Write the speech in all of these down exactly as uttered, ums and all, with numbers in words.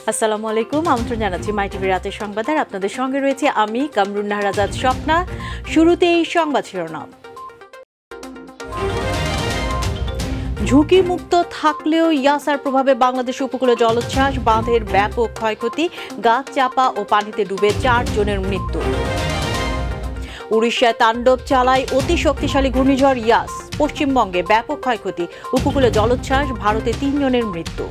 আসসালামু আলাইকুম, আমন্ত্রণ জানাচ্ছি মাই টিভি রাতের সংবাদে। আপনাদের সঙ্গে রয়েছে আমি কামরুন নাহার আজাদ স্বপ্না। শুরুতেই সংবাদ শিরোনাম। ঝুঁকিমুক্ত থাকলেও ইয়াসার প্রভাবে বাংলাদেশ উপকূলে জলোচ্ছ্বাস, বাঁধের ব্যাপক ক্ষয়ক্ষতি, গাছ চাপা ও পানিতে ডুবে চার জনের মৃত্যু। উড়িষ্যায় তাণ্ডব চালায় অতি শক্তিশালী ঘূর্ণিঝড় ইয়াস, পশ্চিমবঙ্গে ব্যাপক ক্ষয়ক্ষতি, উপকূলে জলোচ্ছ্বাস, ভারতে তিনজনের মৃত্যু।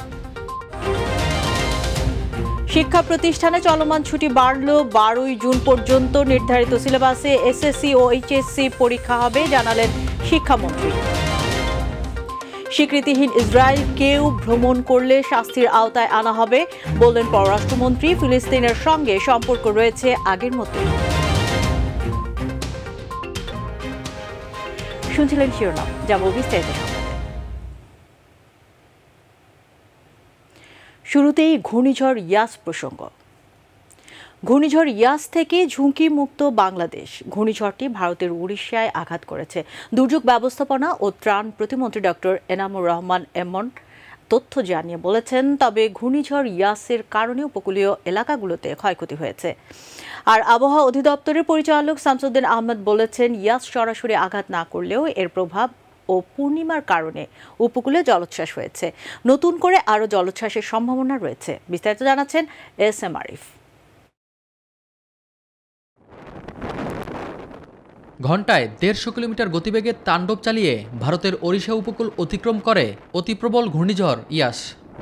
শিক্ষা প্রতিষ্ঠানে চলমান ছুটি বাড়ল, বারোই জুন পর্যন্ত নির্ধারিত সিলেবাসে এসএসসি ও এইচএসসি পরীক্ষা হবে, জানালেন শিক্ষামন্ত্রী। স্বীকৃতিহীন ইসরায়েলকেও ভ্রমণ করলে শাস্তির আওতায় আনা হবে, বললেন পররাষ্ট্রমন্ত্রী। ফিলিস্তিনের সঙ্গে সম্পর্ক রয়েছে আগের মতোই। শুনছিলেন শিরোনাম, যাব বিস্তারিত সংবাদে। শুরুতেই ঘূর্ণিঝড় ইয়াস প্রসঙ্গ। ঘূর্ণিঝড় ইয়াস থেকে ঝুঁকিমুক্ত বাংলাদেশ। ঘূর্ণিঝড়টি ভারতের উড়িষ্যায় আঘাত করেছে। দুর্যোগ ব্যবস্থাপনা ও ত্রাণ প্রতিমন্ত্রী ডক্টর এনামুর রহমান এমন তথ্য জানিয়ে বলেছেন, তবে ঘূর্ণিঝড় ইয়াসের কারণে উপকূলীয় এলাকাগুলোতে ক্ষয়ক্ষতি হয়েছে। আর আবহাওয়া অধিদপ্তরের পরিচালক শামসুদ্দিন আহমেদ বলেছেন, ইয়াস সরাসরি আঘাত না করলেও এর প্রভাব ও পূর্ণিমার কারণে উপকূলে জলোচ্ছ্বাস হয়েছে। নতুন করে আরও জলোচ্ছ্বাসের সম্ভাবনা রয়েছে। বিস্তারিত জানাচ্ছেন এস এম আরিফ। ঘণ্টায় দেড়শো কিলোমিটার গতিবেগে তাণ্ডব চালিয়ে ভারতের ওড়িশা উপকূল অতিক্রম করে অতিপ্রবল ঘূর্ণিঝড় ইয়াস।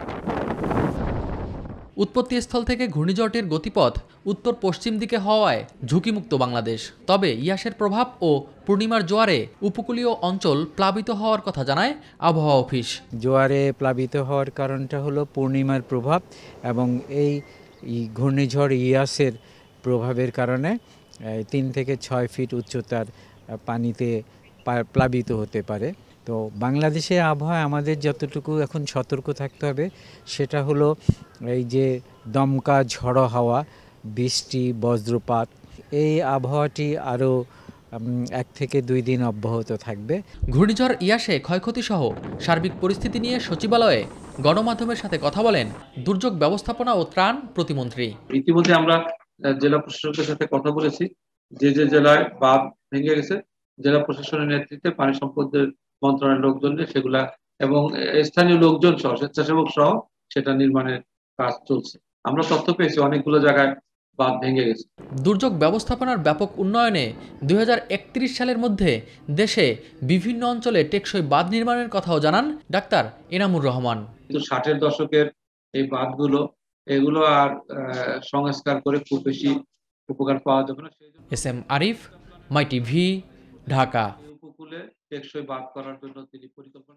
উৎপত্তিস্থল থেকে ঘূর্ণিঝড়টির গতিপথ উত্তর পশ্চিম দিকে হওয়ায় ঝুঁকিমুক্ত বাংলাদেশ। তবে ইয়াসের প্রভাব ও পূর্ণিমার জোয়ারে উপকূলীয় অঞ্চল প্লাবিত হওয়ার কথা জানায় আবহাওয়া অফিস। জোয়ারে প্লাবিত হওয়ার কারণটা হলো পূর্ণিমার প্রভাব, এবং এই ঘূর্ণিঝড় ইয়াসের প্রভাবের কারণে তিন থেকে ছয় ফিট উচ্চতার পানিতে প্লাবিত হতে পারে। তো বাংলাদেশের আবহাওয়া আমাদের যতটুকু এখন সতর্ক থাকতে হবে সেটা হলো এই যে দমকা ঝড়ো হাওয়া, বৃষ্টি, বজ্রপাত, এই আবহাওয়াটি আরও এক থেকে দুই দিন অব্যাহত থাকবে। ঘূর্ণিঝড় ইয়াসে ক্ষয়ক্ষতি সহ সার্বিক পরিস্থিতি নিয়ে সচিবালয়ে গণমাধ্যমের সাথে কথা বলেন দুর্যোগ ব্যবস্থাপনা ও ত্রাণ প্রতিমন্ত্রী। ইতিমধ্যে আমরা জেলা প্রশাসকের সাথে কথা বলেছি, যে যে জেলায় বাঁধ ভেঙে গেছে জেলা প্রশাসনের নেতৃত্বে পানি সম্পদের মন্ত্রণালয়ের লোকজন সেগুলা এবং স্থানীয় লোকজন সহ স্বেচ্ছাসেবক সহ সেটা নির্মাণের কাজ চলছে। আমরা তথ্য পেয়েছি অনেকগুলো জায়গায় বাঁধ ভেঙে গেছে। দুর্যোগ ব্যবস্থাপনার ব্যাপক উন্নয়নে দুই হাজার একত্রিশ সালের মধ্যে দেশে বিভিন্ন অঞ্চলে টেকসই বাঁধ নির্মাণের কথাও জানান ডাক্তার এনামুর রহমান। কিন্তু ষাটের দশকের এই বাঁধগুলো এগুলো আর সংস্কার করে খুব বেশি উপকার পাওয়া যাবে না। S M Arif, My TV, Dhaka. উপকূলে টেকসই বাঁধ করার জন্য তিনি পরিকল্পনা।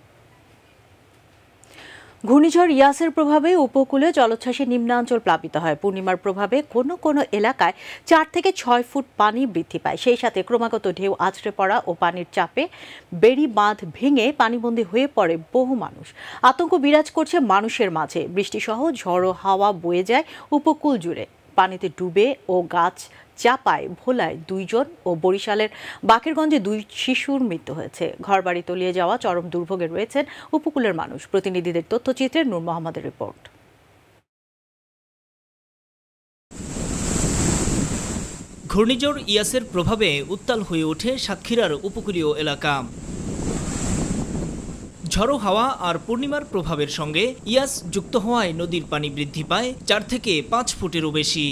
ঘূর্ণিঝড় ইয়াসের প্রভাবে উপকূলে জলোচ্ছ্বাসে নিম্নাঞ্চল প্লাবিত হয়। পূর্ণিমার প্রভাবে কোনো কোনো এলাকায় চার থেকে ছয় ফুট পানি বৃদ্ধি পায়। সেই সাথে ক্রমাগত ঢেউ আছড়ে পড়া ও পানির চাপে বেড়ি বাঁধ ভেঙে পানিবন্দী হয়ে পড়ে বহু মানুষ। আতঙ্ক বিরাজ করছে মানুষের মাঝে। বৃষ্টিসহ ঝড়ো হাওয়া বয়ে যায় উপকূল জুড়ে। পানিতে ডুবে ও গাছ চাপায় ভোলায় দুইজন ও বরিশালের বাকেরগঞ্জে দুই শিশুর মৃত্যু হয়েছে। ঘরবাড়ি তলিয়ে যাওয়া চরম দুর্ভোগে রয়েছেন উপকূলের মানুষ। প্রতিনিধিদের তথ্যচিত্রে নূর মোহাম্মদের রিপোর্ট। ঘূর্ণিঝড় ইয়াসের প্রভাবে উত্তাল হয়ে ওঠে সাতক্ষীরার উপকূলীয় এলাকা। ঝড়ো হাওয়া আর পূর্ণিমার প্রভাবের সঙ্গে ইয়াস যুক্ত হওয়ায় নদীর পানি বৃদ্ধি পায় চার থেকে পাঁচ ফুটেরও বেশি।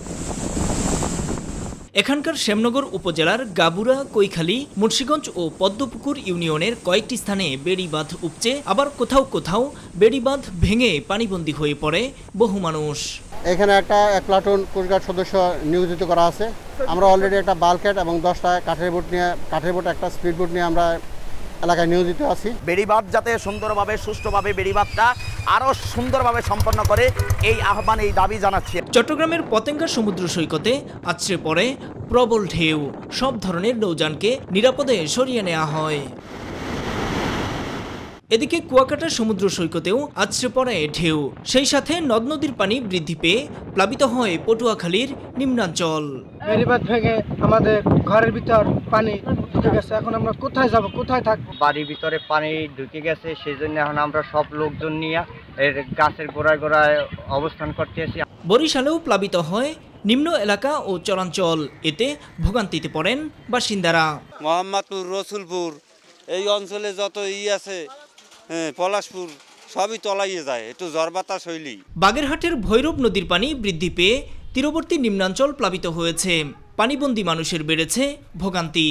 এখানকার শ্যামনগর উপজেলার গাবুরা, কৈখালী, মুন্সিগঞ্জ ও পদ্মপুকুর ইউনিয়নের কয়েকটি স্থানে বেড়িবাঁধ উপচে, আবার কোথাও কোথাও বেড়িবাঁধ ভেঙে পানিবন্দী হয়ে পড়ে বহু মানুষ। এখানে একটা এক প্লাটুন কোস্টগার্ড সদস্য নিয়োজিত করা আছে। আমরা অলরেডি একটা বাল্কহেড এবং দশটা কাঠের বোট নিয়ে কাঠের বোট একটা স্পিড বোট নিয়ে আমরা এলাকায় নিয়োজিত আছি। বেড়িবাঁধ যাতে সুন্দরভাবে সুষ্ঠুভাবে বেড়িবাঁধটা আরও সুন্দরভাবে সম্পন্ন করে এই আহ্বান, এই দাবি জানাচ্ছি। চট্টগ্রামের পতেঙ্গা সমুদ্র সৈকতে আছড়ে পড়ে প্রবল ঢেউ। সব ধরনের নৌযানকে নিরাপদে সরিয়ে নেওয়া হয়। এদিকে কুয়াকাটা সমুদ্র সৈকতেও আছড়ে পড়ে ঢেউ, সেই সাথে নদ নদীর পানি বৃদ্ধি পেয়ে প্লাবিত হয় পটুয়াখালীর নিম্নাঞ্চল। বেড়িবাঁধ ভেঙে আমাদের ঘরের ভিতর পানি ঢুকে গেছে, এখন আমরা কোথায় যাব, কোথায় থাকবো? বাড়ির ভিতরে পানি ঢুকে গেছে, সেই জন্য এখন আমরা সব লোকজন নিয়ে এর গাছের গোড়ায় গোড়ায় অবস্থান করতেছি। বরিশালেও প্লাবিত হয় নিম্ন এলাকা ও চরাঞ্চল, এতে ভোগান্তিতে পড়েন বাসিন্দারা। মোহাম্মদপুর, রসুলপুর এই অঞ্চলে যত ই আছে, পলাশপুর সবই তলাইয়ে যায়, একটু ঝড় বাতাস হইলেই। বাগেরহাটের ভৈরব নদীর পানি বৃদ্ধি পেয়ে তীরবর্তী নিম্নাঞ্চল প্লাবিত হয়েছে, পানিবন্দী মানুষের বেড়েছে ভোগান্তি।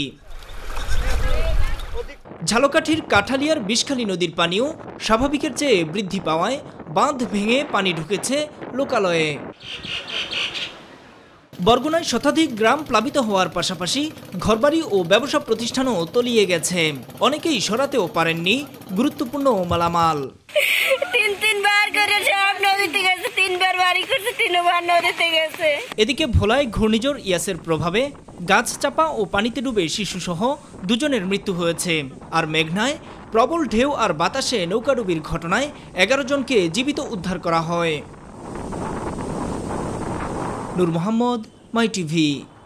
ঝালকাঠির কাঠালিয়ার বিষখালী নদীর পানিও স্বাভাবিকের চেয়ে বৃদ্ধি পাওয়ায় বাঁধ ভেঙে পানি ঢুকেছে লোকালয়ে। বরগুনায় শতাধিক গ্রাম প্লাবিত হওয়ার পাশাপাশি ঘরবাড়ি ও ব্যবসা প্রতিষ্ঠানও তলিয়ে গেছে, অনেকেই সরাতেও পারেননি গুরুত্বপূর্ণ মালামাল। তিন তিনবার করে সব নদীতে গেছে, তিনবার বাড়ি করছে, তিনবার নদীতে গেছে। এদিকে ভোলায় ঘূর্ণিঝড় ইয়াসের প্রভাবে গাছ চাপা ও পানিতে ডুবে শিশুসহ দুজনের মৃত্যু হয়েছে, আর মেঘনায় প্রবল ঢেউ আর বাতাসে নৌকাডুবির ঘটনায় এগারো জনকে জীবিত উদ্ধার করা হয়। Nur Mohammad, My TV.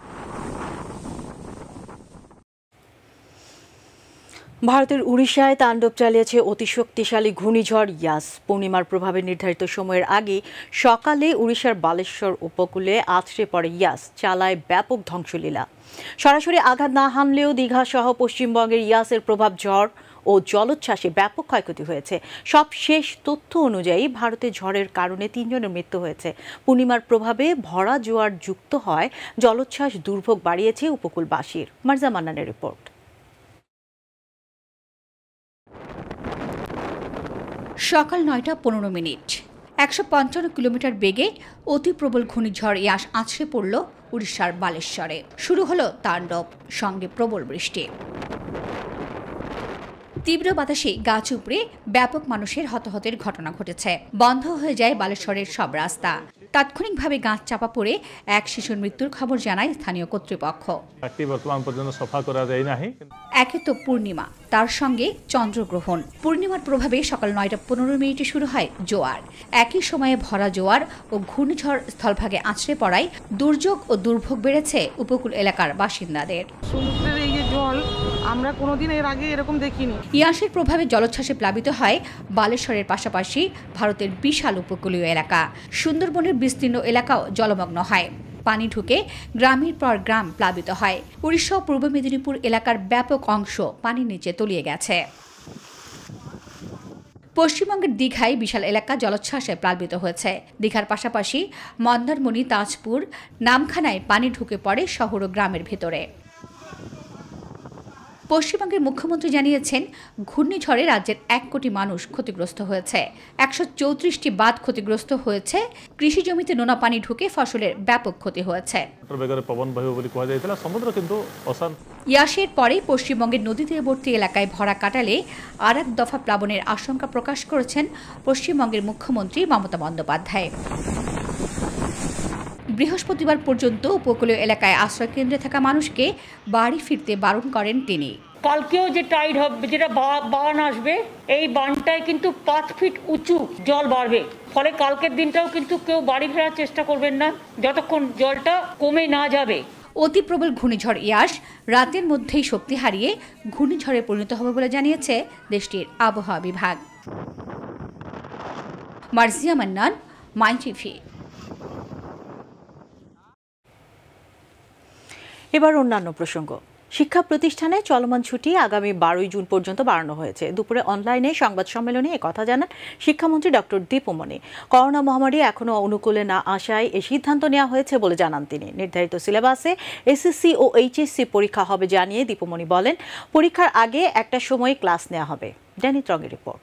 ভারতের উড়িষ্যায় তাণ্ডব চালিয়েছে অতি শক্তিশালী ঘূর্ণিঝড় ইয়াস। পূর্ণিমার প্রভাবে নির্ধারিত সময়ের আগে সকালে উড়িষ্যার বালেশ্বর উপকূলে আছড়ে পড়ে ইয়াস, চালায় ব্যাপক ধ্বংসলীলা। সরাসরি আঘাত না হানলেও দীঘা সহ পশ্চিমবঙ্গের ইয়াসের প্রভাব ঝড় ও জলোচ্ছ্বাসে ব্যাপক ক্ষয়ক্ষতি হয়েছে। সব শেষ তথ্য অনুযায়ী ভারতে ঝড়ের কারণে তিনজনের মৃত্যু হয়েছে। পূর্ণিমার প্রভাবে ভরা জোয়ার যুক্ত হয় জলোচ্ছ্বাস দুর্ভোগ বাড়িয়েছে উপকূলবাসীর। মার্জা মান্নানের রিপোর্ট। সকাল নয়টা পনেরো মিনিট একশো পঞ্চান্ন কিলোমিটার বেগে অতি প্রবল ঘূর্ণিঝড় ইয়াস আছড়ে পড়ল উড়িষ্যার বালেশ্বরে। শুরু হলো তাণ্ডব, সঙ্গে প্রবল বৃষ্টি। তীব্র বাতাসে গাছ উপড়ে ব্যাপক মানুষের হতাহতের ঘটনা ঘটেছে। বন্ধ হয়ে যায় বালেশ্বরের সব রাস্তা। তাৎক্ষণিকভাবে গাছ চাপা পড়ে এক শিশুর মৃত্যুর খবর জানায় স্থানীয় কর্তৃপক্ষ। একে তো পূর্ণিমা, তার সঙ্গে চন্দ্রগ্রহণ। পূর্ণিমার প্রভাবে সকাল নয়টা পনেরো মিনিটে শুরু হয় জোয়ার। একই সময়ে ভরা জোয়ার ও ঘূর্ণিঝড় স্থলভাগে আছড়ে পড়ায় দুর্যোগ ও দুর্ভোগ বেড়েছে উপকূল এলাকার বাসিন্দাদের। সমুদ্রের এই যে জল আমরা কোনোদিন এর আগে এরকম দেখিনি। ইয়াসের প্রভাবে জলোচ্ছ্বাসে প্লাবিত হয় বালেশ্বরের পাশাপাশি ভারতের বিশাল উপকূলীয় এলাকা। সুন্দরবনের বিস্তীর্ণ এলাকাও জলমগ্ন হয়। পানি ঢুকে গ্রামের পর গ্রাম প্লাবিত হয়। উড়িষ্যা ও পূর্ব মেদিনীপুর এলাকার ব্যাপক অংশ পানির নিচে তলিয়ে গেছে। পশ্চিমবঙ্গের দীঘায় বিশাল এলাকা জলোচ্ছ্বাসে প্লাবিত হয়েছে। দীঘার পাশাপাশি মন্দারমণি, তাজপুর, নামখানায় পানি ঢুকে পড়ে শহর ও গ্রামের ভেতরে। পশ্চিমবঙ্গের মুখ্যমন্ত্রী জানিয়েছেন, ঘূর্ণিঝড়ে রাজ্যের এক কোটি মানুষ ক্ষতিগ্রস্ত হয়েছে। একশো চৌত্রিশটি বাঁধ ক্ষতিগ্রস্ত হয়েছে। কৃষি জমিতে নোনা পানি ঢুকে ফসলের ব্যাপক ক্ষতি হয়েছে। ইয়াসের পরে পশ্চিমবঙ্গের নদী তীরবর্তী এলাকায় ভরা কাটালে আর এক দফা প্লাবনের আশঙ্কা প্রকাশ করেছেন পশ্চিমবঙ্গের মুখ্যমন্ত্রী মমতা বন্দ্যোপাধ্যায়। বৃহস্পতিবার পর্যন্ত উপকূলীয় এলাকায় আশ্রয় কেন্দ্রে থাকা মানুষকে বাড়ি ফিরতে বারণ করেন তিনি। কালকেও যে টাইড হবে, যেটা বান আসবে, এই বানটায় কিন্তু পাঁচ ফিট উঁচু জল বাড়বে, ফলে কালকের দিনটাও কিন্তু কেউ বাড়ি ফেরার চেষ্টা করবেন না যতক্ষণ জলটা কমে না যাবে। অতি প্রবল ঘূর্ণিঝড় ইয়াস রাতের মধ্যেই শক্তি হারিয়ে ঘূর্ণিঝড়ে পরিণত হবে বলে জানিয়েছে দেশটির আবহাওয়া বিভাগ। Marjia Mannan, My TV. এবার অন্যান্য প্রসঙ্গ। শিক্ষা প্রতিষ্ঠানে চলমান ছুটি আগামী বারোই জুন পর্যন্ত বাড়ানো হয়েছে। দুপুরে অনলাইনে সংবাদ সম্মেলনে একথা জানান শিক্ষামন্ত্রী ডক্টর দীপমণি। করোনা মহামারী এখনও অনুকূলে না আসায় এই সিদ্ধান্ত নেওয়া হয়েছে বলে জানান তিনি। নির্ধারিত সিলেবাসে এসএসসি ও এইচএসসি পরীক্ষা হবে জানিয়ে দীপমণি বলেন, পরীক্ষার আগে একটা সময় ক্লাস নেওয়া হবে। ড্যানি ত্রঙের রিপোর্ট।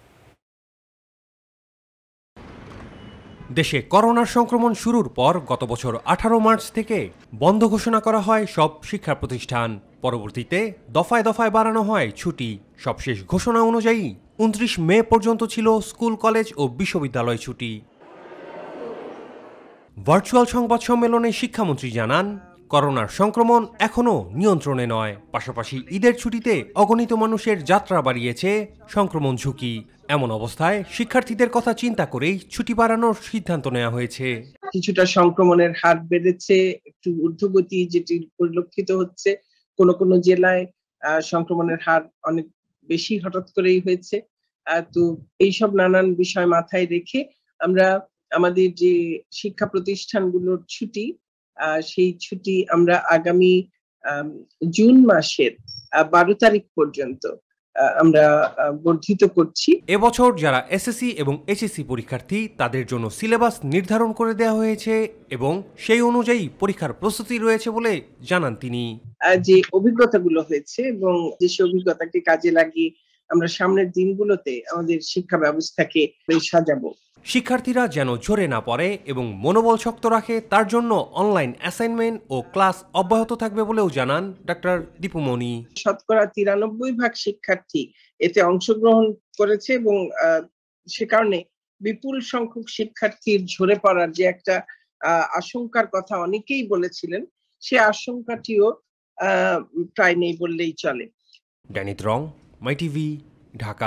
দেশে করোনার সংক্রমণ শুরুর পর গত বছর আঠারো মার্চ থেকে বন্ধ ঘোষণা করা হয় সব শিক্ষা প্রতিষ্ঠান। পরবর্তীতে দফায় দফায় বাড়ানো হয় ছুটি। সবশেষ ঘোষণা অনুযায়ী উনত্রিশ মে পর্যন্ত ছিল স্কুল, কলেজ ও বিশ্ববিদ্যালয় ছুটি। ভার্চুয়াল সংবাদ সম্মেলনে শিক্ষামন্ত্রী জানান, করোনার সংক্রমণ এখনও নিয়ন্ত্রণে নয়। পাশাপাশি ঈদের ছুটিতে অগণিত মানুষের যাত্রা বাড়িয়েছে সংক্রমণ ঝুঁকি। এমন অবস্থায় শিক্ষার্থীদের কথা চিন্তা করেই ছুটি বাড়ানোর সিদ্ধান্ত নেওয়া হয়েছে। কিছুটা সংক্রমণের হার বেড়েছে, একটু ঊর্ধ্বগতি যেটি পরিলক্ষিত হচ্ছে। কোন কোন জেলায় সংক্রমণের হার অনেক বেশি হঠাৎ করেই হয়েছে। তো এইসব নানান বিষয় মাথায় রেখে আমরা আমাদের যে শিক্ষা প্রতিষ্ঠানগুলোর ছুটি, সেই ছুটি আমরা আগামী জুন মাসের বারো তারিখ পর্যন্ত আমরা বর্ধিত করছি। এবছর যারা এসএসসি এবং এইচএসসি পরীক্ষার্থী তাদের জন্য সিলেবাস নির্ধারণ করে দেওয়া হয়েছে এবং সেই অনুযায়ী পরীক্ষার প্রস্তুতি রয়েছে বলে জানান তিনি। যে অভিজ্ঞতাগুলো হয়েছে এবং যে সে অভিজ্ঞতাকে কাজে লাগিয়ে আমরা সামনের দিনগুলোতে আমাদের শিক্ষা ব্যবস্থাকে সাজাবো। শিক্ষার্থীরা যেন ঝরে না পড়ে এবং মনোবল শক্ত রাখে তার জন্য অনলাইন অ্যাসাইনমেন্ট ও ক্লাস অব্যাহত থাকবে বলেও জানান ডাক্তার দীপুমণি। শতকরা তিরানব্বই ভাগ শিক্ষার্থী এতে অংশগ্রহণ করেছে এবং সে কারণে বিপুল সংখ্যক শিক্ষার্থীর ঝরে পড়ার যে একটা আশঙ্কার কথা অনেকেই বলেছিলেন, সে আশঙ্কাটিও প্রায় নেই বললেই চলে। ড্যানিত রং, মাই টিভি, ঢাকা।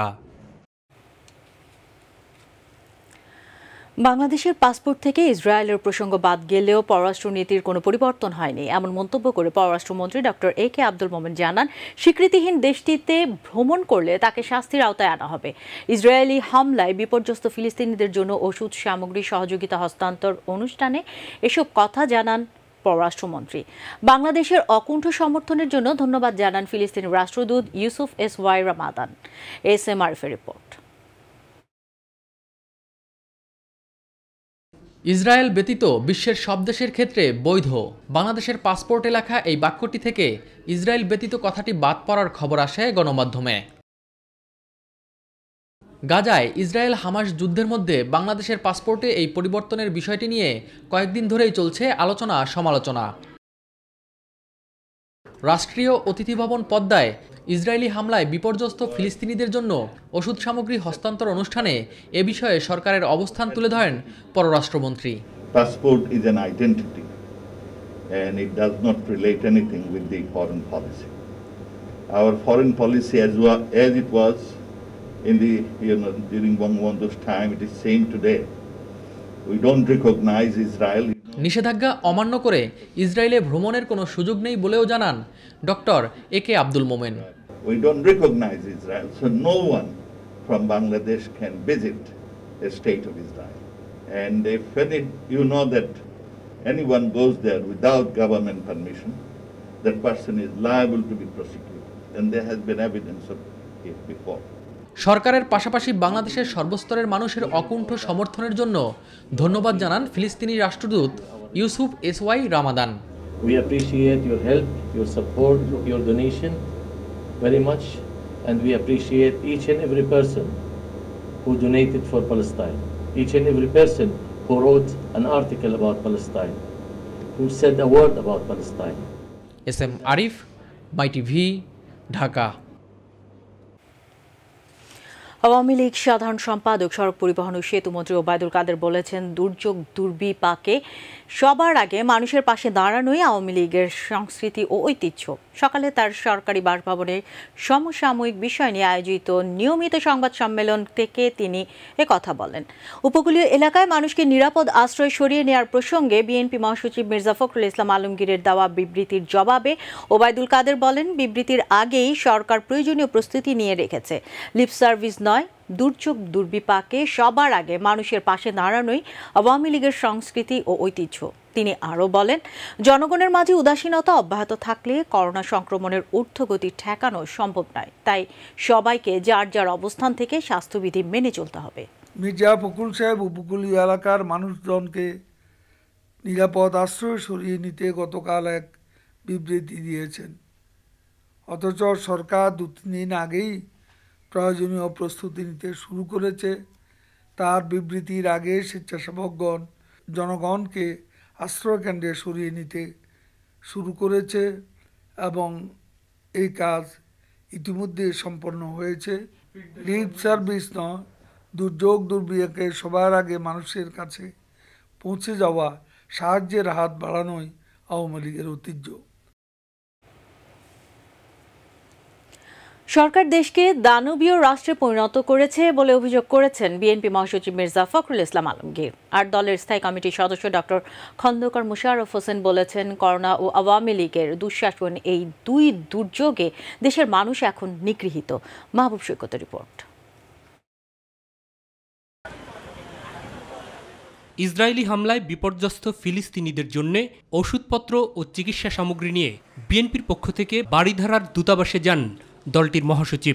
বাংলাদেশের পাসপোর্ট থেকে ইসরায়েলের প্রসঙ্গ বাদ গেলেও পররাষ্ট্রনীতির কোনো পরিবর্তন হয়নি, এমন মন্তব্য করে পররাষ্ট্রমন্ত্রী ডক্টর এ কে আব্দুল মোমেন জানান, স্বীকৃতিহীন দেশটিতে ভ্রমণ করলে তাকে শাস্তির আওতায় আনা হবে। ইসরায়েলি হামলায় বিপর্যস্ত ফিলিস্তিনিদের জন্য ওষুধ সামগ্রী সহযোগিতা হস্তান্তর অনুষ্ঠানে এসব কথা জানান পররাষ্ট্রমন্ত্রী। বাংলাদেশের অকুণ্ঠ সমর্থনের জন্য ধন্যবাদ জানান ফিলিস্তিনি রাষ্ট্রদূত Yousef S Y Ramadan. S M আরিফের রিপোর্ট। ইসরায়েল ব্যতীত বিশ্বের সব দেশের ক্ষেত্রে বৈধ বাংলাদেশের পাসপোর্টে লেখা এই বাক্যটি থেকে ইসরায়েল ব্যতীত কথাটি বাদ পড়ার খবর আসে গণমাধ্যমে। গাজায় ইসরায়েল হামাস যুদ্ধের মধ্যে বাংলাদেশের পাসপোর্টে এই পরিবর্তনের বিষয়টি নিয়ে কয়েকদিন ধরেই চলছে আলোচনা সমালোচনা। রাষ্ট্রীয় অতিথি ভবন পদ্মায় ইসরায়েলি হামলায় বিপর্যস্ত ফিলিস্তিনিদের জন্য ওষুধ সামগ্রী হস্তান্তর অনুষ্ঠানে এ বিষয়ে সরকারের অবস্থান তুলে ধরেন পররাষ্ট্রমন্ত্রী। Passport is an identity and it does not relate anything with the foreign policy. Our foreign policy as well as it was in the you know during Bangabandhu's time, it is same today. We don't recognize Israel. নিষেধাজ্ঞা অমান্য করে ইসরায়েলে ভ্রমণের কোনো সুযোগ নেই বলেও জানান doctor A K Abdul Momen. We don't recognize Israel, so no one from Bangladesh can visit the state of Israel. And if any, you know that anyone goes there without government permission, that person is liable to be prosecuted. And there has been evidence of it before. সরকারের পাশাপাশি বাংলাদেশের সর্বস্তরের মানুষের অকুণ্ঠ সমর্থনের জন্য ধন্যবাদ জানান ফিলিস্তিনি রাষ্ট্রদূত Yousef S Y Ramadan. We appreciate your help, your support, your donation very much, and we appreciate each and every person who donated for Palestine, each and every person who wrote an article about Palestine, who said a word about Palestine. S M Arif, My TV, Dhaka. Awami League সাধারণ সম্পাদক সড়ক পরিবহন ও সেতু মন্ত্রী ওবায়দুল কাদের বলেছেন, দুর্যোগ দুর্বিপাকে সবার আগে মানুষের পাশে দাঁড়ানোই আওয়ামী লীগের সংস্কৃতি ও ঐতিহ্য। সকালে তার সরকারি বাসভবনে সমসাময়িক বিষয় নিয়ে আয়োজিত নিয়মিত সংবাদ সম্মেলন থেকে তিনি একথা বলেন। উপকূলীয় এলাকায় মানুষকে নিরাপদ আশ্রয় সরিয়ে নেওয়ার প্রসঙ্গে বিএনপি মহাসচিব মির্জা ফখরুল ইসলাম আলমগীরের দেওয়া বিবৃতির জবাবে ওবায়দুল কাদের বলেন, বিবৃতির আগেই সরকার প্রয়োজনীয় প্রস্তুতি নিয়ে রেখেছে। লিপ সার্ভিস নয়, দুর্যোগ দুর্বিপাকে সবার আগে মানুষের পাশে দাঁড়ানোই আওয়ামী লীগের সংস্কৃতি ও ঐতিহ্য। তিনি আরও বলেন, জনগণের মাঝে উদাসীনতা অব্যাহত থাকলে করোনা সংক্রমণের ঊর্ধ্বগতি ঠেকানো সম্ভব নয়। তাই সবাইকে যার যার অবস্থান থেকে স্বাস্থ্যবিধি মেনে চলতে হবে। মির্জা ফখরুল সাহেব উপকূলীয় এলাকার মানুষজনকে নিরাপদ আশ্রয় সরিয়ে নিতে গতকাল এক বিবৃতি দিয়েছেন, অথচ সরকার দু তিন দিন আগেই প্রয়োজনীয় প্রস্তুতি নিতে শুরু করেছে। তার বিবৃতির আগে স্বেচ্ছাসেবকগণ জনগণকে আশ্রয়কেন্দ্রে সরিয়ে নিতে শুরু করেছে এবং এই কাজ ইতিমধ্যে সম্পন্ন হয়েছে। লিপ সার্ভিস নয়, দুর্যোগ দুর্বিপাকে সবার আগে মানুষের কাছে পৌঁছে যাওয়া সাহায্যের হাত বাড়ানোই আওয়ামী লীগের ঐতিহ্য। সরকার দেশকে দানবীয় রাষ্ট্রে পরিণত করেছে বলে অভিযোগ করেছেন বিএনপি মহাসচিব মির্জা ফখরুল ইসলাম আলমগীর। আর দলের স্থায়ী কমিটির সদস্য ডক্টর খন্দকার মোশাররফ হোসেন বলেছেন, করোনা ও আওয়ামী লীগের দুঃশাসন এই দুই দুর্যোগে দেশের মানুষ এখন নিগৃহীত। মাহবুব সৈকতের রিপোর্ট। ইসরায়েলি হামলায় বিপর্যস্ত ফিলিস্তিনিদের জন্য ওষুধপত্র ও চিকিৎসা সামগ্রী নিয়ে বিএনপির পক্ষ থেকে বারিধারার দূতাবাসে যান দলটির মহাসচিব।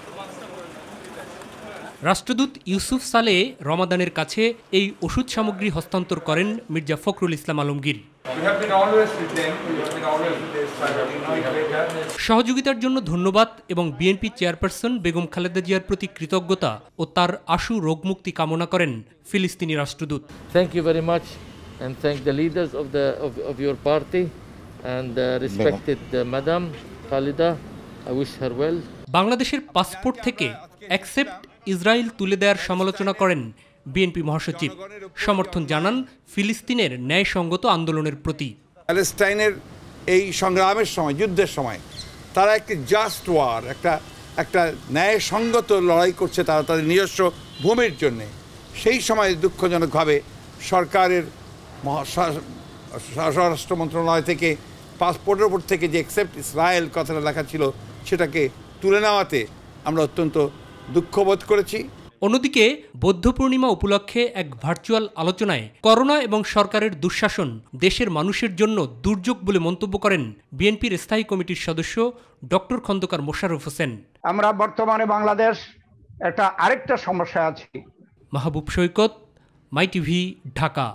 রাষ্ট্রদূত ইউসুফ সালেহ রমাদানের কাছে এই ওষুধ সামগ্রী হস্তান্তর করেন মির্জা ফখরুল ইসলাম আলমগীর। সহযোগিতার জন্য ধন্যবাদ এবং বিএনপি চেয়ারপারসন বেগম খালেদা জিয়ার প্রতি কৃতজ্ঞতা ও তার আশু রোগমুক্তি কামনা করেন ফিলিস্তিনি রাষ্ট্রদূত। Thank you very much and thank the leaders of the of, of your party and uh, respected uh, Madam Khalida. I wish her well. বাংলাদেশের পাসপোর্ট থেকে অ্যাকসেপ্ট ইসরায়েল তুলে দেওয়ার সমালোচনা করেন বিএনপি মহাসচিব। সমর্থন জানান ফিলিস্তিনের ন্যায়সঙ্গত আন্দোলনের প্রতি। প্যালেস্টাইনের এই সংগ্রামের সময়, যুদ্ধের সময় তারা একটি জাস্ট ওয়ার, একটা একটা ন্যায়সঙ্গত লড়াই করছে তারা তাদের নিজস্ব ভূমির জন্যে। সেই সময় দুঃখজনকভাবে সরকারের স্বরাষ্ট্র মন্ত্রণালয় থেকে পাসপোর্টের উপর থেকে যে অ্যাকসেপ্ট ইসরায়েল কথাটা লেখা ছিল সেটাকে তুলে নেওয়াতে আমরা অত্যন্ত দুঃখবোধ করেছি। অন্যদিকে বৌদ্ধ পূর্ণিমা উপলক্ষে এক ভার্চুয়াল আলোচনায় করোনা এবং সরকারের দুঃশাসন দেশের মানুষের জন্য দুর্যোগ বলে মন্তব্য করেন বিএনপির স্থায়ী কমিটির সদস্য ডক্টর খন্দকার মোশাররফ হোসেন। আমরা বর্তমানে বাংলাদেশ একটা আরেকটা সমস্যা আছে। Mahbub Saikat, My TV, Dhaka.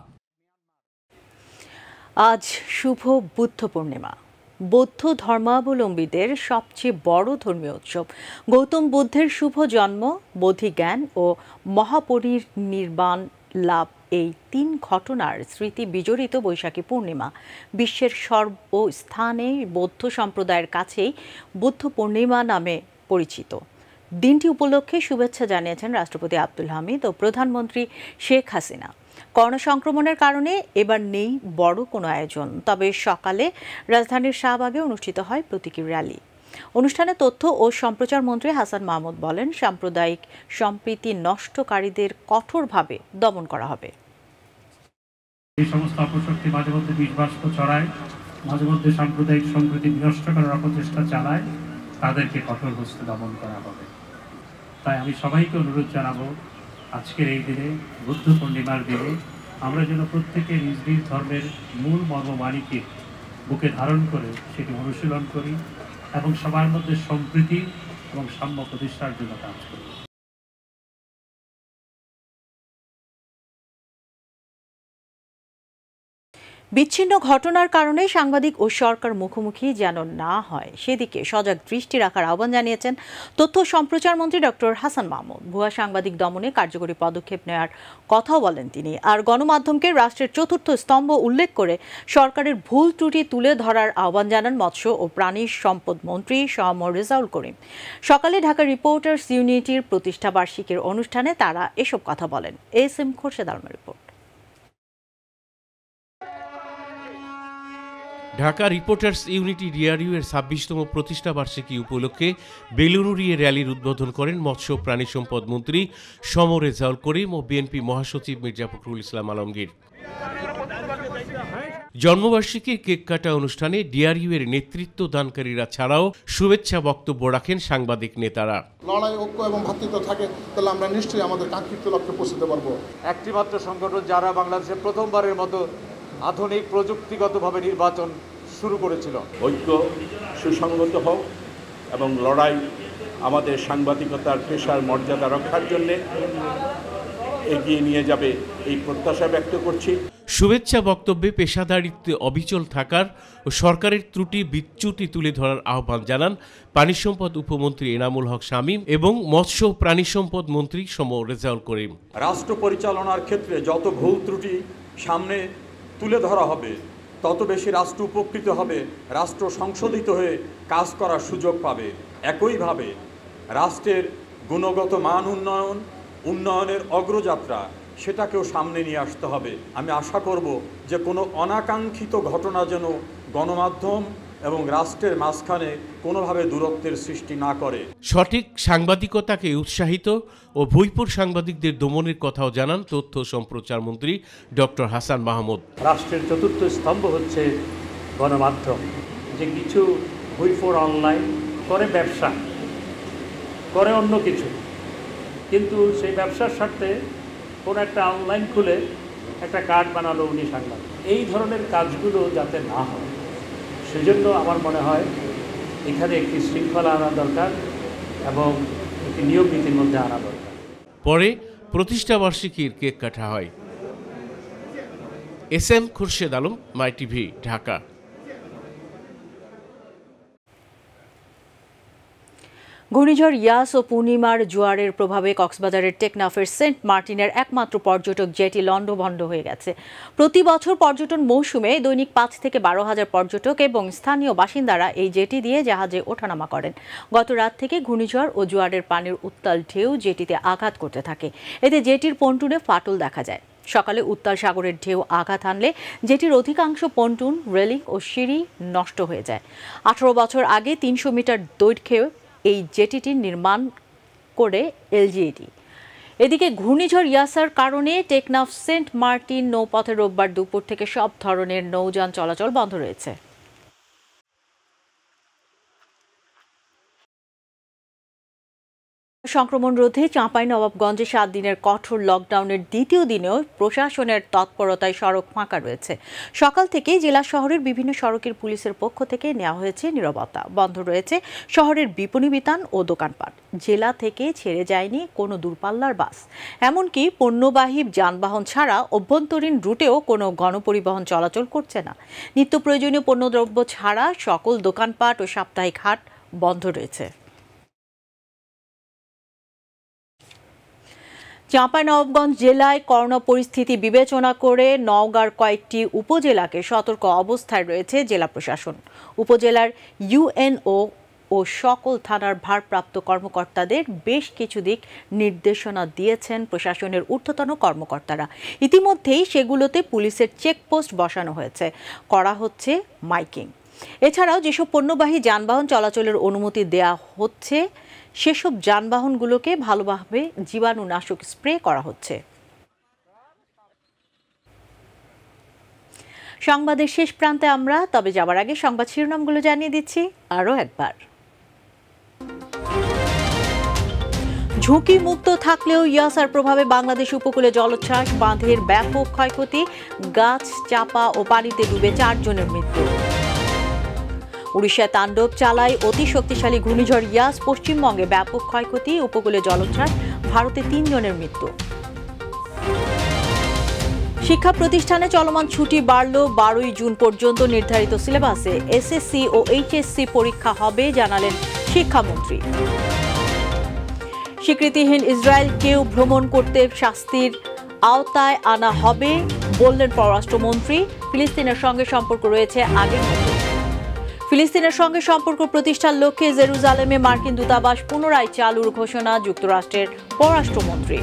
আজ শুভ বুদ্ধ পূর্ণিমা, বৌদ্ধ ধর্মাবলম্বীদের সবচেয়ে বড় ধর্মীয় উৎসব। গৌতম বুদ্ধের শুভ জন্ম, বোধিজ্ঞান ও মহাপরিনির্বাণ লাভ, এই তিন ঘটনার স্মৃতি বিজড়িত বৈশাখী পূর্ণিমা বিশ্বের সর্বস্থানে বৌদ্ধ সম্প্রদায়ের কাছেই বুদ্ধ পূর্ণিমা নামে পরিচিত। দিনটি উপলক্ষে শুভেচ্ছা জানিয়েছেন রাষ্ট্রপতি আব্দুল হামিদ ও প্রধানমন্ত্রী শেখ হাসিনা। করোনা সংক্রমণের কারণে এবার নেই বড় কোনো আয়োজন, তবে সকালে রাজধানীর শাহবাগে অনুষ্ঠিত হয় প্রতীকী র্যালি। অনুষ্ঠানে তথ্য ও সম্প্রচার মন্ত্রী হাসান মাহমুদ বলেন, সাম্প্রদায়িক সম্প্রীতি নষ্টকারীদের কঠোরভাবে দমন করা হবে। এই সমস্ত অপশক্তি মাঝে মধ্যে বিষ-বাষ্প ছড়ায়, মাঝে মধ্যে সাম্প্রদায়িক সম্প্রীতি বিনষ্ট করার অপচেষ্টা চালায়, তাদেরকে কঠোর হস্তে দমন করা হবে। তাই আমি সবাইকে অনুরোধ জানাবো, আজকের এই দিনে, বুদ্ধ পূর্ণিমার দিনে, আমরা যেন প্রত্যেকে নিজ নিজ ধর্মের মূল মর্মবাণীকে বুকে ধারণ করে সেটি অনুশীলন করি এবং সবার মধ্যে সম্প্রীতি এবং সাম্য প্রতিষ্ঠার জন্য কাজ করি। বিচ্ছিন্ন ঘটনার কারণে সাংবাদিক ও সরকার মুখোমুখি যেন না হয় সেদিকে সজাগ দৃষ্টি রাখার আহ্বান জানিয়েছেন তথ্য সম্প্রচার মন্ত্রী ডক্টর হাসান মাহমুদ। ভুয়া সাংবাদিক দমনে কার্যকরী পদক্ষেপ নেওয়ার কথাও বলেন তিনি। আর গণমাধ্যমকে রাষ্ট্রের চতুর্থ স্তম্ভ উল্লেখ করে সরকারের ভুল ত্রুটি তুলে ধরার আহ্বান জানান মৎস্য ও প্রাণী সম্পদ মন্ত্রী শাহ রেজাউল করিম। সকালে ঢাকা রিপোর্টার্স ইউনিটির প্রতিষ্ঠাবার্ষিকীর অনুষ্ঠানে তারা এসব কথা বলেন। এস এম খোরশেদ আলমের রিপোর্ট। ঢাকা রিপোর্টার্স ইউনিটি ডিআরইউ এর ছাব্বিশতম প্রতিষ্ঠা বার্ষিকী উপলক্ষে বেলুনুরিয়ে র্যালির উদ্বোধন করেন মৎস্য প্রাণী সম্পদ মন্ত্রী শাহ রেজাউল করিম ও বিএনপি মহাসচিব মির্জা ফখরুল ইসলাম আলমগীর। জন্মবার্ষিকীর কেক কাটা অনুষ্ঠানে ডিআরইউ এর নেতৃত্ব দানকারীরা ছাড়াও শুভেচ্ছা বক্তব্য রাখেন সাংবাদিক নেতারা। লড়াই, ঐক্য এবং ভ্রাতৃত্ব থাকে, তাহলে আমরা নিশ্চয়ই আমাদের কাঙ্ক্ষিত লক্ষ্যে পৌঁছতে পারবো। একটি মাত্র সংগঠন যারা বাংলাদেশে প্রথমবারের মতো আধুনিক প্রযুক্তিগতভাবে নির্বাচন শুরু করেছিল। ঐক্য সুসংগত হোক এবং লড়াই আমাদের সাংবাদিকতার পেশার মর্যাদা রক্ষার জন্যে এগিয়ে নিয়ে যাবে, এই প্রত্যাশা ব্যক্ত করছি। শুভেচ্ছা বক্তব্যে পেশাদারিত্বে অবিচল থাকার ও সরকারের ত্রুটি বিচ্যুতি তুলে ধরার আহ্বান জানান পানি সম্পদ উপমন্ত্রী এনামুল হক শামীম এবং মৎস্য প্রাণী সম্পদ মন্ত্রী শাহ রেজাউল করিম। রাষ্ট্র পরিচালনার ক্ষেত্রে যত ভুল ত্রুটি সামনে তুলে ধরা হবে, তত বেশি রাষ্ট্র উপকৃত হবে, রাষ্ট্র সংশোধিত হয়ে কাজ করার সুযোগ পাবে। একইভাবে রাষ্ট্রের গুণগত মান উন্নয়ন, উন্নয়নের অগ্রযাত্রা, সেটাকেও সামনে নিয়ে আসতে হবে। আমি আশা করব যে কোনো অনাকাঙ্ক্ষিত ঘটনা যেন গণমাধ্যম এবং রাষ্ট্রের মাঝখানে কোনোভাবে দূরত্বের সৃষ্টি না করে। সঠিক সাংবাদিকতাকে উৎসাহিত ও ভুইপুর সাংবাদিকদের দমনের কথাও জানান তথ্য সম্প্রচার মন্ত্রী ডক্টর হাসান মাহমুদ। রাষ্ট্রের চতুর্থ স্তম্ভ হচ্ছে গণমাধ্যম। যে কিছু ভুইপুর অনলাইন করে ব্যবসা করে অন্য কিছু, কিন্তু সেই ব্যবসার স্বার্থে কোনো একটা অনলাইন খুলে একটা কার্ড বানালো উনি সাংবাদিক। এই ধরনের কাজগুলো যাতে না হয় সেজন্য আমার মনে হয় এখানে একটি শৃঙ্খলা আনা দরকার এবং একটি নিয়ম নীতির মধ্যে আনা দরকার। পরে প্রতিষ্ঠা বার্ষিকীর কেক কাটা হয়। S M Khurshed Alam, My TV, Dhaka. ঘূর্ণিঝড় ইয়াস ও পূর্ণিমার জোয়ারের প্রভাবে কক্সবাজারের টেকনাফের সেন্ট মার্টিনের একমাত্র পর্যটক জেটি লন্ডভন্ড হয়ে গেছে। প্রতি বছর পর্যটন মৌসুমে দৈনিক পাঁচ থেকে বারো হাজার পর্যটক এবং স্থানীয় বাসিন্দারা এই জেটি দিয়ে জাহাজে ওঠানামা করেন। গত রাত থেকে ঘূর্ণিঝড় ও জোয়ারের পানির উত্তাল ঢেউ জেটিতে আঘাত করতে থাকে। এতে জেটির পন্টুনে ফাটল দেখা যায়। সকালে উত্তাল সাগরের ঢেউ আঘাত হানলে জেটির অধিকাংশ পন্টুন, রেলিং ও সিঁড়ি নষ্ট হয়ে যায়। আঠারো বছর আগে তিনশো মিটার দৈর্ঘ্যে এই জেটিটি নির্মাণ করে এলজিইডি। এদিকে ঘূর্ণিঝড় ইয়াসার কারণে টেকনাফ সেন্ট মার্টিন নৌপথে রোববার দুপুর থেকে সব ধরনের নৌযান চলাচল বন্ধ রয়েছে। সংক্রমণ রোধে চাঁপাইনবাবগঞ্জে সাত দিনের কঠোর লকডাউনের দ্বিতীয় দিনেও প্রশাসনের তৎপরতায় সড়ক ফাঁকা রয়েছে। সকাল থেকেই জেলা শহরের বিভিন্ন সড়কের পুলিশের পক্ষ থেকে নেওয়া হয়েছে নীরবতা। বন্ধ রয়েছে শহরের বিপণী বিতান ও দোকানপাট। জেলা থেকে ছেড়ে যায়নি কোনো দূরপাল্লার বাস। এমনকি পণ্যবাহী যানবাহন ছাড়া অভ্যন্তরীণ রুটেও কোনো গণপরিবহন চলাচল করছে না। নিত্য প্রয়োজনীয় পণ্যদ্রব্য ছাড়া সকল দোকানপাট ও সাপ্তাহিক হাট বন্ধ রয়েছে। চাঁপাইনবাবগঞ্জ জেলায় করোনা পরিস্থিতি বিবেচনা করে নওগাঁর কয়েকটি উপজেলাকে সতর্ক অবস্থায় রয়েছে জেলা প্রশাসন। উপজেলার ইউএনও ও সকল থানার ভারপ্রাপ্ত কর্মকর্তাদের বেশ কিছু দিক নির্দেশনা দিয়েছেন প্রশাসনের ঊর্ধ্বতন কর্মকর্তারা। ইতিমধ্যেই সেগুলোতে পুলিশের চেকপোস্ট বসানো হয়েছে, করা হচ্ছে মাইকিং। এছাড়াও যেসব পণ্যবাহী যানবাহন চলাচলের অনুমতি দেয়া হচ্ছে সেসব যানবাহনগুলোকে ভালোভাবে জীবাণুনাশক স্প্রে করা হচ্ছে। সংবাদের শেষ প্রান্তে আমরা, তবে যাবার আগে সংবাদ শিরোনামগুলো জানিয়ে দিচ্ছি আরও একবার। ঝুঁকি মুক্ত থাকলেও ইয়াসার প্রভাবে বাংলাদেশ উপকূলে জলোচ্ছ্বাস, বাঁধের ব্যাপক ক্ষয়ক্ষতি, গাছ চাপা ও পানিতে ডুবে চারজনের মৃত্যু। উড়িষ্যায় তাণ্ডব চালায় অতি শক্তিশালী ঘূর্ণিঝড় ইয়াস, পশ্চিমবঙ্গে ব্যাপক ক্ষয়ক্ষতি, উপকূলে জলোচ্ছ্বাস, ভারতে তিনজনের মৃত্যু। শিক্ষা প্রতিষ্ঠানে চলমান ছুটি বাড়ল, বারোই জুন পর্যন্ত নির্ধারিত সিলেবাসে এসএসসি ও এইচএসসি পরীক্ষা হবে, জানালেন শিক্ষামন্ত্রী। স্বীকৃতিহীন ইসরায়েলকেও ভ্রমণ করতে শাস্তির আওতায় আনা হবে, বললেন পররাষ্ট্রমন্ত্রী। ফিলিস্তিনের সঙ্গে সম্পর্ক রয়েছে আগের মতো। ফিলিস্তিনের সঙ্গে সম্পর্ক প্রতিষ্ঠার লক্ষ্যে জেরুজালেমে মার্কিন দূতাবাস পুনরায় চালুর ঘোষণা যুক্তরাষ্ট্রের পররাষ্ট্রমন্ত্রীর।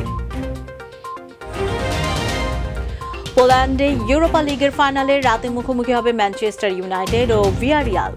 পোল্যান্ডে ইউরোপা লিগের ফাইনালে রাতে মুখোমুখি হবে ম্যানচেস্টার ইউনাইটেড ও ভিয়ারিয়াল।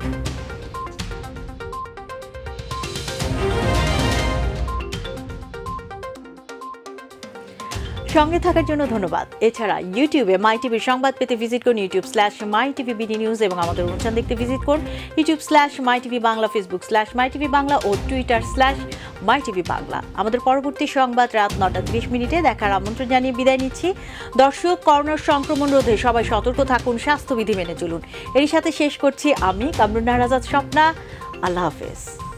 সঙ্গে থাকার জন্য ধন্যবাদ। এছাড়া ইউটিউবে মাই টিভির সংবাদ পেতে ভিজিট করুন YouTube slash My TV BD news এবং আমাদের অনুষ্ঠান দেখতে ভিজিট করুন YouTube slash My TV Bangla, Facebook slash My TV Bangla ও Twitter slash My TV Bangla. আমাদের পরবর্তী সংবাদ রাত নটা ত্রিশ মিনিটে দেখার আমন্ত্রণ জানিয়ে বিদায় নিচ্ছি। দর্শক, করোনার সংক্রমণ রোধে সবাই সতর্ক থাকুন, স্বাস্থ্যবিধি মেনে চলুন। এর সাথে শেষ করছি আমি কামরুন্নাহার আজাদ স্বপ্না। আল্লাহ হাফেজ।